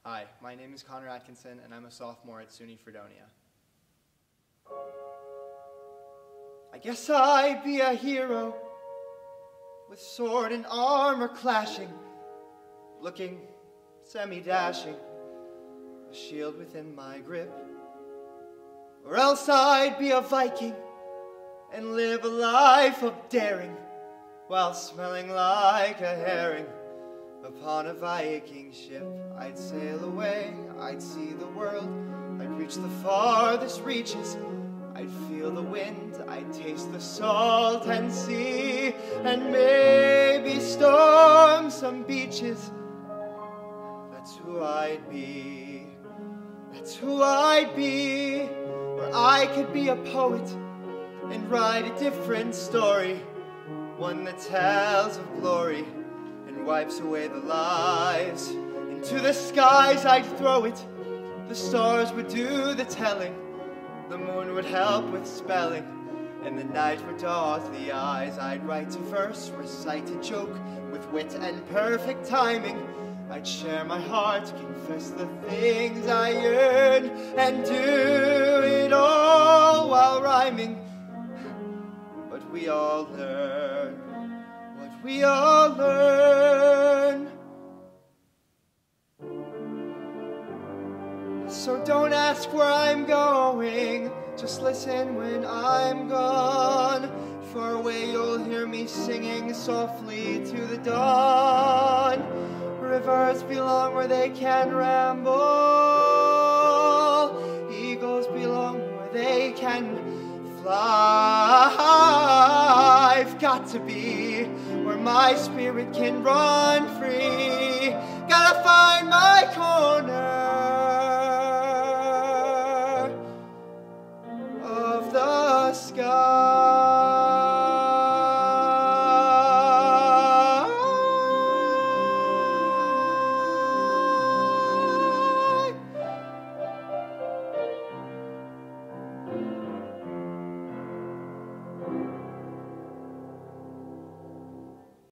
Hi, my name is Connor Atkinson, and I'm a sophomore at SUNY Fredonia. I guess I'd be a hero, with sword and armor clashing, looking semi-dashing, a shield within my grip. Or else I'd be a Viking, and live a life of daring, while smelling like a herring. Upon a Viking ship, I'd sail away, I'd see the world, I'd reach the farthest reaches, I'd feel the wind, I'd taste the salt and sea, and maybe storm some beaches. That's who I'd be, that's who I'd be, where I could be a poet and write a different story, one that tells of glory and wipes away the lies. Into the skies I'd throw it, the stars would do the telling, the moon would help with spelling, and the night would dot the eyes. I'd write a verse, recite a joke, with wit and perfect timing. I'd share my heart, confess the things I yearn, and do it all while rhyming. But we all learn what we all learn. So don't ask where I'm going, just listen when I'm gone. Far away you'll hear me singing softly to the dawn. Rivers belong where they can ramble, eagles belong where they can fly. I've got to be where my spirit can run free. Gotta find my corner of the sky.